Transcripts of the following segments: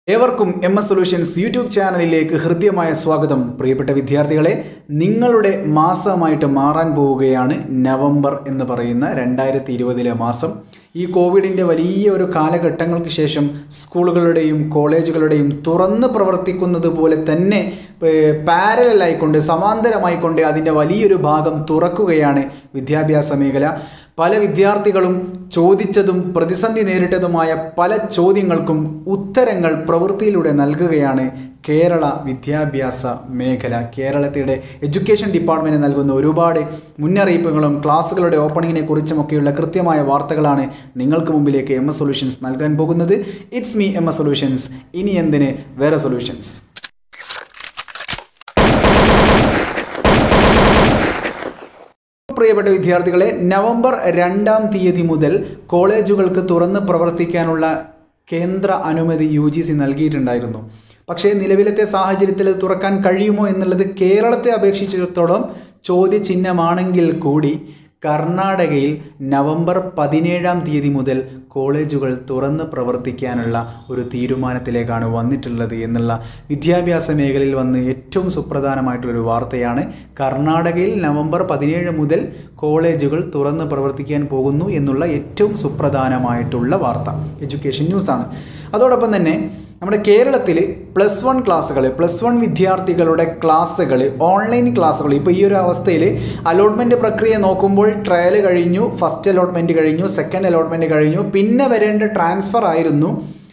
ഏവർക്കും MS solutions YouTube ചാനലിലേക്ക് ഹൃദ്യമായ സ്വാഗതം. പ്രിയപ്പെട്ട വിദ്യാർത്ഥികളെ, നിങ്ങളുടെ മാസമായിട്ട് മാറാൻ പോവുകയാണ് നവംബർ എന്ന് പറയുന്ന 2020 മാസം. ഈ കോവിഡിൻ്റെ വലിയ ഒരു കാലഘട്ടങ്ങൾക്ക് ശേഷം സ്കൂളുകളുടെയും കോളേജുകളുടെയും തുറന്ന് പ്രവർത്തിക്കുന്നത് പോലെ തന്നെ പാരലായിക്കൊണ്ട് സമാന്തരമായിക്കൊണ്ട് അതിൻ്റെ വലിയൊരു ഭാഗം തുറക്കുകയാണ് വിദ്യാഭ്യാസ മേഖല. പല വിദ്യാർത്ഥികളും ചോദിച്ചതും പ്രതിസന്ധി നേരിട്ടതുമായ പല ചോദ്യങ്ങൾക്കും ഉത്തരങ്ങൾ പ്രവൃത്തിയിലൂടെ നൽകുകയാണ് കേരള വിദ്യാഭ്യാസ മേഖല. കേരളത്തിൻ്റെ എഡ്യൂക്കേഷൻ ഡിപ്പാർട്ട്മെൻറ്റ് നൽകുന്ന ഒരുപാട് മുന്നറിയിപ്പുകളും ക്ലാസ്സുകളുടെ ഓപ്പണിങ്ങിനെ കുറിച്ചുമൊക്കെയുള്ള കൃത്യമായ വാർത്തകളാണ് നിങ്ങൾക്ക് മുമ്പിലേക്ക് MS സൊല്യൂഷൻസ് നൽകാൻ പോകുന്നത്. It's me MS solutions. ഇനി എന്തിന് വേറെ സൊല്യൂഷൻസ്. പ്രിയപ്പെട്ട വിദ്യാർത്ഥികളെ, നവംബർ 2-ാം തീയതി മുതൽ കോളേജുകൾക്ക് തുറന്ന് പ്രവർത്തിക്കാനുള്ള കേന്ദ്ര അനുമതി UGC നൽകിയിട്ടുണ്ടായിരുന്നു. പക്ഷേ നിലവിലത്തെ സാഹചര്യത്തിൽ തുറക്കാൻ കഴിയുമോ എന്നുള്ളത് കേരളത്തെ അപേക്ഷിച്ചിടത്തോളം ചോദ്യചിഹ്നമാണെങ്കിൽ കൂടി കർണാടകയിൽ നവംബർ 17-ാം തീയതി മുതൽ കോളേജുകൾ തുറന്ന് പ്രവർത്തിക്കാനുള്ള ഒരു തീരുമാനത്തിലേക്കാണ് വന്നിട്ടുള്ളത് എന്നുള്ള വിദ്യാഭ്യാസ മേഖലയിൽ വന്ന് ഏറ്റവും സുപ്രധാനമായിട്ടുള്ളൊരു വാർത്തയാണ്. കർണാടകയിൽ നവംബർ 17 മുതൽ കോളേജുകൾ തുറന്ന് പ്രവർത്തിക്കാൻ പോകുന്നു എന്നുള്ള ഏറ്റവും സുപ്രധാനമായിട്ടുള്ള വാർത്ത എഡ്യൂക്കേഷൻ ന്യൂസാണ്. അതോടൊപ്പം തന്നെ നമ്മുടെ കേരളത്തിൽ +1 ക്ലാസ്സുകൾ, +1 വിദ്യാർത്ഥികളുടെ ക്ലാസ്സുകൾ, ഓൺലൈൻ ക്ലാസ്സുകൾ ഇപ്പോൾ ഈ ഒരു അവസ്ഥയിൽ അലോട്ട്മെൻറ്റ് പ്രക്രിയ നോക്കുമ്പോൾ ട്രയൽ കഴിഞ്ഞു, ഫസ്റ്റ് അലോട്ട്മെൻറ്റ് കഴിഞ്ഞു, സെക്കൻഡ് അലോട്ട്മെൻറ്റ് കഴിഞ്ഞു, പിന്നെ വരേണ്ട ട്രാൻസ്ഫർ ആയിരുന്നു.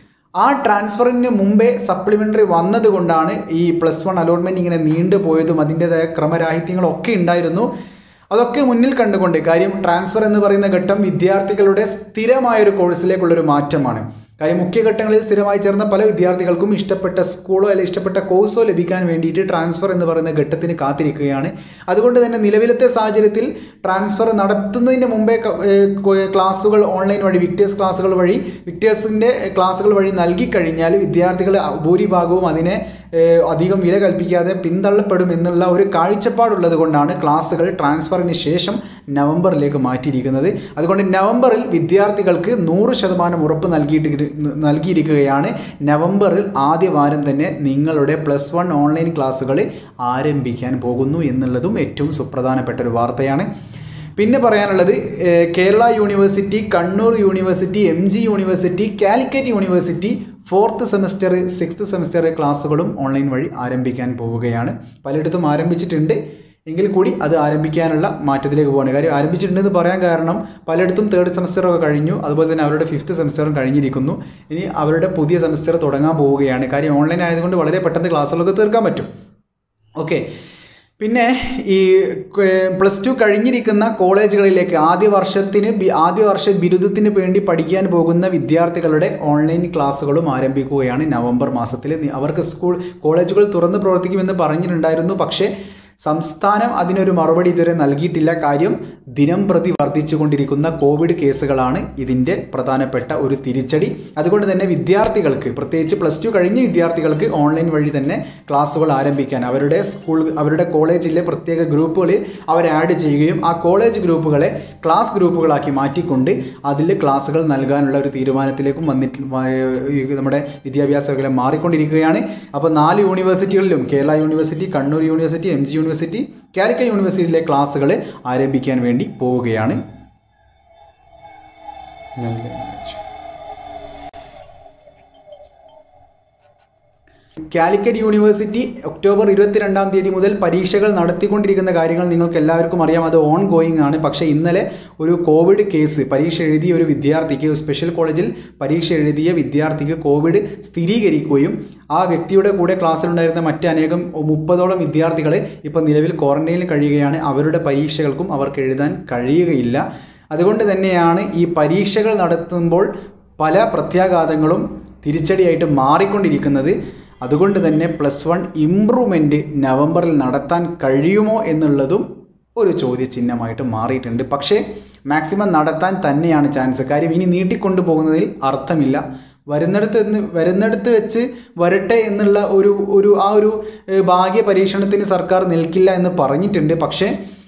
ആ ട്രാൻസ്ഫറിന് മുമ്പേ സപ്ലിമെൻ്ററി വന്നതുകൊണ്ടാണ് ഈ +1 അലോട്ട്മെൻറ്റ് ഇങ്ങനെ നീണ്ടുപോയതും അതിൻ്റേതായ ക്രമരാഹിത്യങ്ങളൊക്കെ ഉണ്ടായിരുന്നു. അതൊക്കെ മുന്നിൽ കണ്ടുകൊണ്ട്, കാര്യം ട്രാൻസ്ഫർ എന്ന് പറയുന്ന ഘട്ടം വിദ്യാർത്ഥികളുടെ സ്ഥിരമായൊരു കോഴ്സിലേക്കുള്ളൊരു മാറ്റമാണ്. കാര്യം മുഖ്യഘട്ടങ്ങളിൽ സ്ഥിരമായി ചേർന്ന പല വിദ്യാർത്ഥികൾക്കും ഇഷ്ടപ്പെട്ട സ്കൂളോ അല്ലെങ്കിൽ ഇഷ്ടപ്പെട്ട കോഴ്സോ ലഭിക്കാൻ വേണ്ടിയിട്ട് ട്രാൻസ്ഫർ എന്ന് പറയുന്ന ഘട്ടത്തിന് കാത്തിരിക്കുകയാണ്. അതുകൊണ്ട് തന്നെ നിലവിലത്തെ സാഹചര്യത്തിൽ ട്രാൻസ്ഫർ നടത്തുന്നതിന് മുമ്പേ ക്ലാസ്സുകൾ ഓൺലൈൻ വഴി വിക്ടേഴ്സിൻ്റെ ക്ലാസ്സുകൾ വഴി നൽകിക്കഴിഞ്ഞാൽ വിദ്യാർത്ഥികൾ ഭൂരിഭാഗവും അതിനെ അധികം വില കൽപ്പിക്കാതെ പിന്തള്ളപ്പെടും എന്നുള്ള ഒരു കാഴ്ചപ്പാടുള്ളത് കൊണ്ടാണ് ക്ലാസ്സുകൾ ട്രാൻസ്ഫറിന് ശേഷം നവംബറിലേക്ക് മാറ്റിയിരിക്കുന്നത്. അതുകൊണ്ട് നവംബറിൽ വിദ്യാർത്ഥികൾക്ക് 100% ഉറപ്പ് നൽകിയിരിക്കുകയാണ്. നവംബറിൽ ആദ്യ വാരം തന്നെ നിങ്ങളുടെ +1 ഓൺലൈൻ ക്ലാസ്സുകൾ ആരംഭിക്കാൻ പോകുന്നു എന്നുള്ളതും ഏറ്റവും സുപ്രധാനപ്പെട്ട ഒരു വാർത്തയാണ്. പിന്നെ പറയാനുള്ളത്, Kerala university, Kannur university, MG university, Calicut university 4th semester 6th semester ക്ലാസ്സുകളും ഓൺലൈൻ വഴി ആരംഭിക്കാൻ പോവുകയാണ്. പലയിടത്തും ആരംഭിച്ചിട്ടുണ്ട് എങ്കിൽ കൂടി അത് ആരംഭിക്കാനുള്ള മാറ്റത്തിലേക്ക് പോവാണ്. കാര്യം ആരംഭിച്ചിട്ടുണ്ടെന്ന് പറയാൻ കാരണം പലയിടത്തും 3rd സെമസ്റ്ററൊക്കെ കഴിഞ്ഞു, അതുപോലെ തന്നെ അവരുടെ 5th സെമസ്റ്ററും കഴിഞ്ഞിരിക്കുന്നു. ഇനി അവരുടെ പുതിയ സെമസ്റ്റർ തുടങ്ങാൻ പോവുകയാണ്. കാര്യം ഓൺലൈൻ ആയതുകൊണ്ട് വളരെ പെട്ടെന്ന് ക്ലാസ്സുകളൊക്കെ തീർക്കാൻ പറ്റും. ഓക്കെ, പിന്നെ ഈ +2 കഴിഞ്ഞിരിക്കുന്ന കോളേജുകളിലേക്ക് ആദ്യ വർഷ ബിരുദത്തിന് വേണ്ടി പഠിക്കാൻ പോകുന്ന വിദ്യാർത്ഥികളുടെ ഓൺലൈൻ ക്ലാസ്സുകളും ആരംഭിക്കുകയാണ് നവംബർ മാസത്തിൽ. അവർക്ക് കോളേജുകൾ തുറന്ന് പ്രവർത്തിക്കുമെന്ന് പറഞ്ഞിട്ടുണ്ടായിരുന്നു. പക്ഷേ സംസ്ഥാനം അതിനൊരു മറുപടി ഇതുവരെ നൽകിയിട്ടില്ല. കാര്യം ദിനം പ്രതി വർദ്ധിച്ചുകൊണ്ടിരിക്കുന്ന കോവിഡ് കേസുകളാണ് ഇതിൻ്റെ പ്രധാനപ്പെട്ട ഒരു തിരിച്ചടി. അതുകൊണ്ട് തന്നെ വിദ്യാർത്ഥികൾക്ക്, പ്രത്യേകിച്ച് +2 കഴിഞ്ഞ വിദ്യാർത്ഥികൾക്ക് ഓൺലൈൻ വഴി തന്നെ ക്ലാസ്സുകൾ ആരംഭിക്കാൻ അവരുടെ കോളേജിലെ പ്രത്യേക ഗ്രൂപ്പുകളിൽ അവർ ആഡ് ചെയ്യുകയും ആ കോളേജ് ഗ്രൂപ്പുകളെ ക്ലാസ് ഗ്രൂപ്പുകളാക്കി മാറ്റിക്കൊണ്ട് അതിൽ ക്ലാസ്സുകൾ നൽകാനുള്ള ഒരു തീരുമാനത്തിലേക്കും നമ്മുടെ വിദ്യാഭ്യാസ മേഖല മാറിക്കൊണ്ടിരിക്കുകയാണ്. അപ്പോൾ 4 യൂണിവേഴ്സിറ്റികളിലും Kerala university, Kannur university, MG university, Calicut യൂണിവേഴ്സിറ്റിയിലെ ക്ലാസ്സുകൾ ആരംഭിക്കാൻ വേണ്ടി പോവുകയാണ്. കാലിക്കറ്റ് യൂണിവേഴ്സിറ്റി ഒക്ടോബർ 22-ാം തീയതി മുതൽ പരീക്ഷകൾ നടത്തിക്കൊണ്ടിരിക്കുന്ന കാര്യങ്ങൾ നിങ്ങൾക്ക് എല്ലാവർക്കും അറിയാം. അത് ഓൺ ഗോയിങ് ആണ്. പക്ഷേ ഇന്നലെ ഒരു കോവിഡ് കേസ്, പരീക്ഷ എഴുതിയ ഒരു വിദ്യാർത്ഥിക്ക്, സ്പെഷ്യൽ കോളേജിൽ പരീക്ഷ എഴുതിയ വിദ്യാർത്ഥിക്ക് കോവിഡ് സ്ഥിരീകരിക്കുകയും ആ വ്യക്തിയുടെ കൂടെ ക്ലാസ്സിലുണ്ടായിരുന്ന മറ്റനേകം 30ഓളം വിദ്യാർത്ഥികൾ ഇപ്പോൾ നിലവിൽ ക്വാറന്റൈനിൽ കഴിയുകയാണ്. അവരുടെ പരീക്ഷകൾക്കും അവർക്ക് എഴുതാൻ കഴിയുകയില്ല. അതുകൊണ്ട് തന്നെയാണ് ഈ പരീക്ഷകൾ നടത്തുമ്പോൾ പല പ്രത്യാഘാതങ്ങളും തിരിച്ചടിയായിട്ട് മാറിക്കൊണ്ടിരിക്കുന്നത്. അതുകൊണ്ട് തന്നെ +1 ഇംപ്രൂവ്മെൻറ്റ് നവംബറിൽ നടത്താൻ കഴിയുമോ എന്നുള്ളതും ഒരു ചോദ്യചിഹ്നമായിട്ട് മാറിയിട്ടുണ്ട്. പക്ഷേ മാക്സിമം നടത്താൻ തന്നെയാണ് ചാൻസ്. കാര്യം ഇനി നീട്ടിക്കൊണ്ടു പോകുന്നതിൽ അർത്ഥമില്ല. വരുന്നിടത്ത് വെച്ച് വരട്ടെ എന്നുള്ള ഒരു ഭാഗ്യ പരീക്ഷണത്തിന് സർക്കാർ നിൽക്കില്ല എന്ന് പറഞ്ഞിട്ടുണ്ട്. പക്ഷേ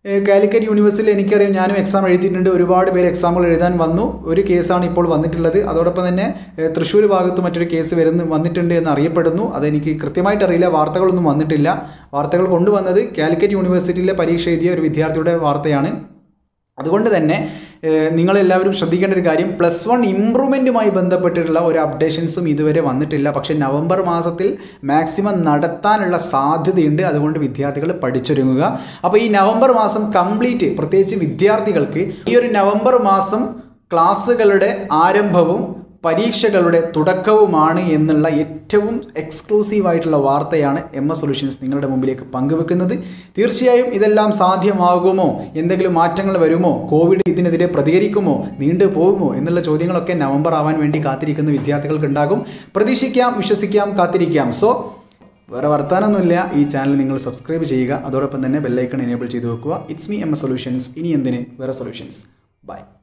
കാലിക്കറ്റ് യൂണിവേഴ്സിറ്റിയിൽ എനിക്കറിയാം, ഞാനും എക്സാം എഴുതിയിട്ടുണ്ട്, ഒരുപാട് പേര് എക്സാമുകൾ എഴുതാൻ വന്നു. ഒരു കേസാണ് ഇപ്പോൾ വന്നിട്ടുള്ളത്. അതോടൊപ്പം തന്നെ തൃശ്ശൂർ ഭാഗത്ത് മറ്റൊരു കേസ് വന്നിട്ടുണ്ട് എന്ന് അറിയപ്പെടുന്നു. അതെനിക്ക് കൃത്യമായിട്ട് അറിയില്ല, വാർത്തകളൊന്നും വന്നിട്ടില്ല. വാർത്തകൾ കൊണ്ടുവന്നത് കാലിക്കറ്റ് യൂണിവേഴ്സിറ്റിയിലെ പരീക്ഷ എഴുതിയ ഒരു വിദ്യാർത്ഥിയുടെ വാർത്തയാണ്. അതുകൊണ്ട് തന്നെ നിങ്ങളെല്ലാവരും ശ്രദ്ധിക്കേണ്ട ഒരു കാര്യം, +1 ഇമ്പ്രൂവ്മെൻറ്റുമായി ബന്ധപ്പെട്ടിട്ടുള്ള ഒരു അപ്ഡേഷൻസും ഇതുവരെ വന്നിട്ടില്ല. പക്ഷേ നവംബർ മാസത്തിൽ മാക്സിമം നടത്താനുള്ള സാധ്യതയുണ്ട്. അതുകൊണ്ട് വിദ്യാർത്ഥികൾ പഠിച്ചൊരുങ്ങുക. അപ്പോൾ ഈ നവംബർ മാസം കംപ്ലീറ്റ്, പ്രത്യേകിച്ച് വിദ്യാർത്ഥികൾക്ക് ഈ ഒരു നവംബർ മാസം ക്ലാസ്സുകളുടെ ആരംഭവും പരീക്ഷകളുടെ തുടക്കവുമാണ് എന്നുള്ള ഏറ്റവും എക്സ്ക്ലൂസീവായിട്ടുള്ള വാർത്തയാണ് MS സൊല്യൂഷൻസ് നിങ്ങളുടെ മുമ്പിലേക്ക് പങ്കുവെക്കുന്നത്. തീർച്ചയായും ഇതെല്ലാം സാധ്യമാകുമോ, എന്തെങ്കിലും മാറ്റങ്ങൾ വരുമോ, കോവിഡ് ഇതിനെതിരെ പ്രതികരിക്കുമോ, നീണ്ടു പോകുമോ എന്നുള്ള ചോദ്യങ്ങളൊക്കെ നവംബർ ആവാൻ വേണ്ടി കാത്തിരിക്കുന്ന വിദ്യാർത്ഥികൾക്ക് ഉണ്ടാകും. പ്രതീക്ഷിക്കാം, വിശ്വസിക്കാം, കാത്തിരിക്കാം. സോ വേറെ വർത്താനൊന്നുമില്ല, ഈ ചാനൽ നിങ്ങൾ സബ്സ്ക്രൈബ് ചെയ്യുക. അതോടൊപ്പം തന്നെ ബെല്ലൈക്കൺ എനേബിൾ ചെയ്ത് വെക്കുക. It's me MS solutions. ഇനി എന്തിന് വേറെ സൊല്യൂഷൻസ്. ബൈ.